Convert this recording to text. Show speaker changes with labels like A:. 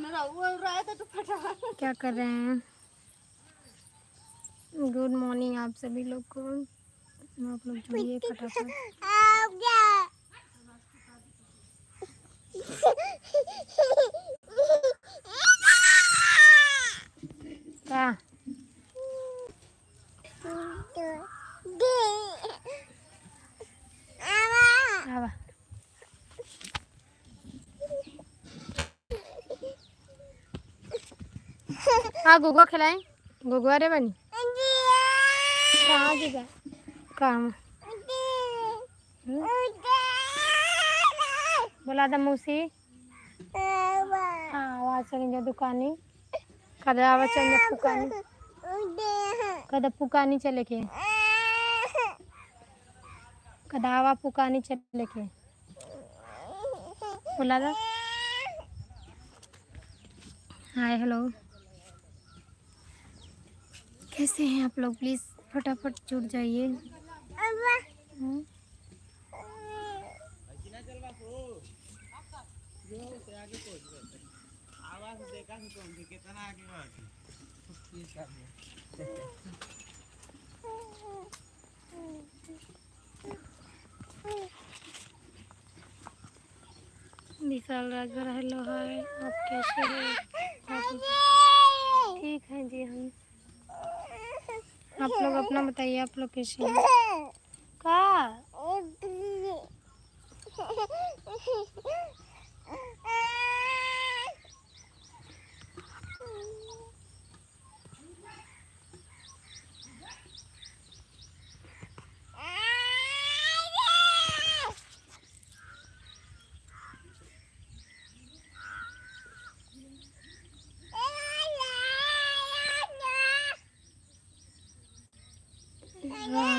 A: क्या कर रहे हैं? गुड मॉर्निंग आप सभी लोग को। आप लोग जुड़िए फटाफट। क्या? आवा। हाँ गुगुआ खिलाएं। गुगुआ रे बनी कहाँ जी काम बोला था मौसी। हाँ आवाज चलेंगे दुकानी कदा आवाज चलेंगे पुकानी कदा पुकानी चले के कदा आवा पुकानी चले के बोला था। हाय हेलो कैसे हैं आप लोग? प्लीज़ फटाफट जुड़ जाइए। विशाल राजभर हेलो हाय आप कैसे हैं? ठीक है जी हम। आप लोग अपना बताइए आप लोग कैसे हैं? का हाँ